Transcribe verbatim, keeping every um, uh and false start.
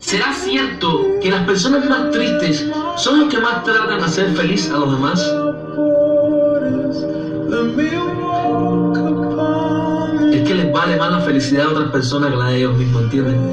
¿Será cierto que las personas más tristes son los que más tratan de hacer feliz a los demás? Es que les vale más la felicidad de otras personas que la de ellos mismos, ¿entienden?